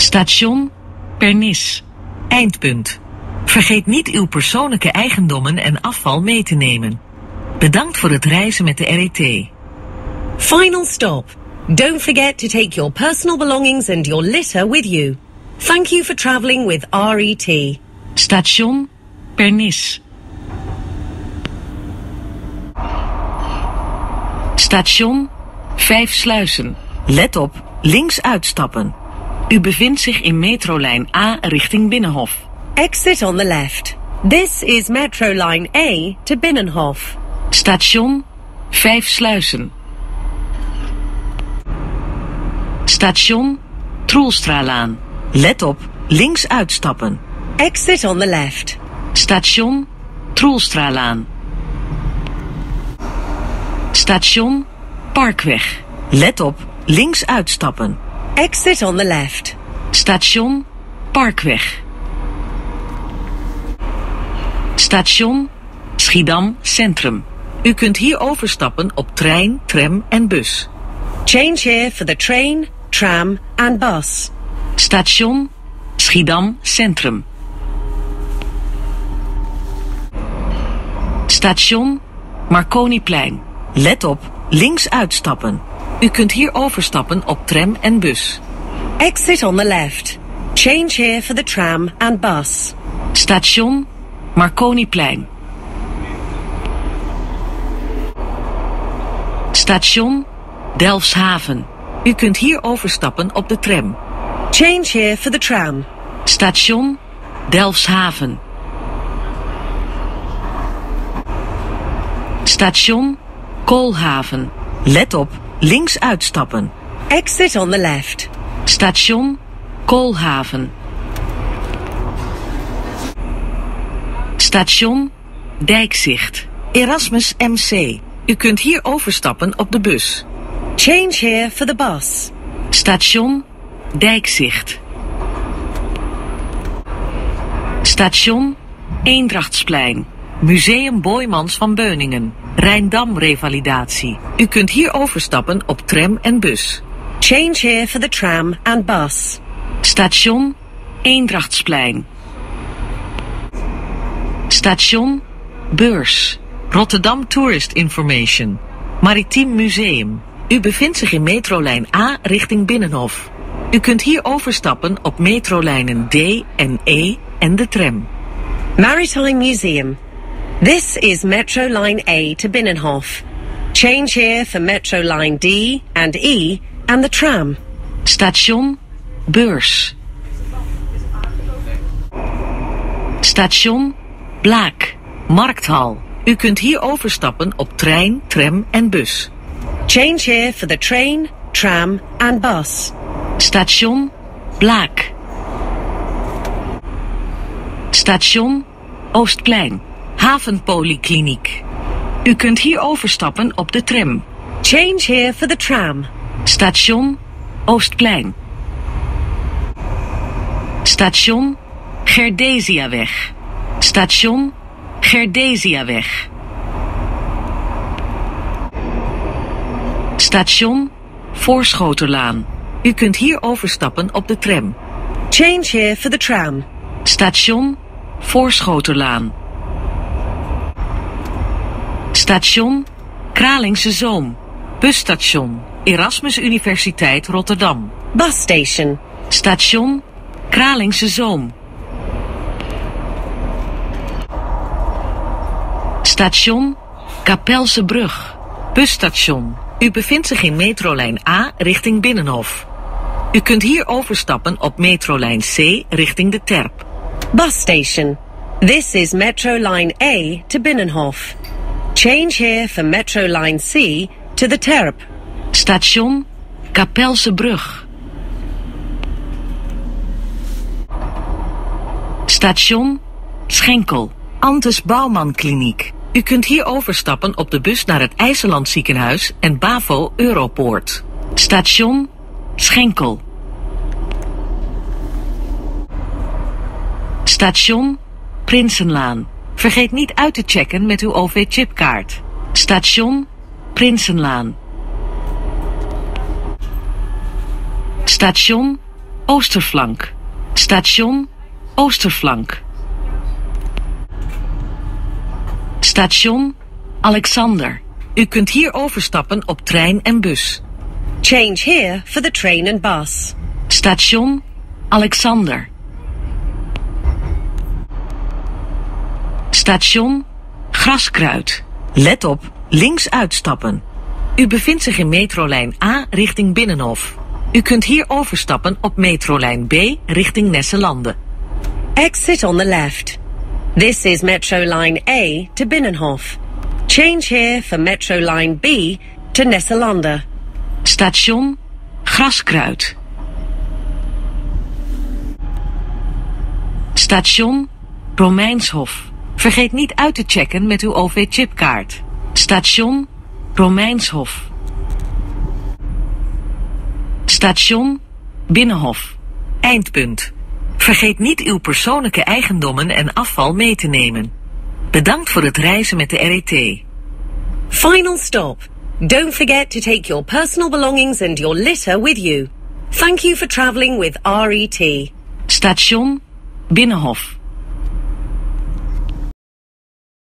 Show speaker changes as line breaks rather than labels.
Station Pernis. Eindpunt. Vergeet niet uw persoonlijke eigendommen en afval mee te nemen. Bedankt voor het reizen met de RET.
Final stop. Don't forget to take your personal belongings and your litter with you. Thank you for traveling with RET.
Station Pernis. Station 5 Sluizen. Let op, links uitstappen. U bevindt zich in metrolijn A richting Binnenhof.
Exit on the left. This is Metro Line A to Binnenhof.
Station 5 Sluizen. Station Troelstralaan. Let op, links uitstappen.
Exit on the left.
Station Troelstralaan. Station Parkweg. Let op, links uitstappen.
Exit on the left.
Station Parkweg. Station Schiedam Centrum. U kunt hier overstappen op trein, tram en bus.
Change here for the train, tram and bus.
Station Schiedam Centrum. Station Marconiplein. Let op, links uitstappen. U kunt hier overstappen op tram en bus.
Exit on the left. Change here for the tram and bus.
Station Marconiplein. Station Delfshaven. U kunt hier overstappen op de tram.
Change here for the tram.
Station Delfshaven. Station Koolhaven. Let op, links uitstappen.
Exit on the left.
Station Koolhaven. Station Dijkzicht. Erasmus MC. U kunt hier overstappen op de bus.
Change here for the bus.
Station Dijkzicht. Station Eendrachtsplein. Museum Boijmans van Beuningen. Rijndam-revalidatie. U kunt hier overstappen op tram en bus.
Change here for the tram and bus.
Station Eendrachtsplein. Station Beurs. Rotterdam Tourist Information. Maritiem Museum. U bevindt zich in metrolijn A richting Binnenhof. U kunt hier overstappen op metrolijnen D en E en de tram.
Maritime Museum. This is Metro Line A to Binnenhof. Change here for Metro Line D and E and the tram.
Station Beurs. Station Blaak. Markthal. U kunt hier overstappen op trein, tram en bus.
Change here for the train, tram and bus.
Station Blaak. Station Oostplein. Havenpolykliniek. U kunt hier overstappen op de tram.
Change here for the tram.
Station Oostplein. Station Gerdesiaweg. Station Gerdesiaweg. Station Voorschoterlaan. U kunt hier overstappen op de tram.
Change here for the tram.
Station Voorschoterlaan. Station Kralingse Zoom. Busstation Erasmus Universiteit Rotterdam.
Bus station.
Station Kralingse Zoom. Station Kapelse Brug. Busstation. U bevindt zich in metrolijn A richting Binnenhof. U kunt hier overstappen op metrolijn C richting de Terp.
Bus station. This is Metro Line A to Binnenhof. Change here for Metro Line C to the Terp.
Station Kapelse Brug. Station Schenkel. Antes Bouwman Kliniek. U kunt hier overstappen op de bus naar het IJsseland Ziekenhuis en Bavo Europoort. Station Schenkel. Station Prinsenlaan. Vergeet niet uit te checken met uw OV-chipkaart. Station Prinsenlaan. Station Oosterflank. Station Oosterflank. Station Alexander. U kunt hier overstappen op trein en bus.
Change here for the train and bus.
Station Alexander. Station Graskruid. Let op, links uitstappen. U bevindt zich in metrolijn A richting Binnenhof. U kunt hier overstappen op metrolijn B richting Nesselande.
Exit on the left. This is Metro Line A to Binnenhof. Change here for Metro Line B to Nesselande.
Station Graskruid. Station Romeinshof. Vergeet niet uit te checken met uw OV-chipkaart. Station Romeinshof. Station Binnenhof. Eindpunt. Vergeet niet uw persoonlijke eigendommen en afval mee te nemen. Bedankt voor het reizen met de RET.
Final stop. Don't forget to take your personal belongings and your litter with you. Thank you for travelling with RET.
Station Binnenhof.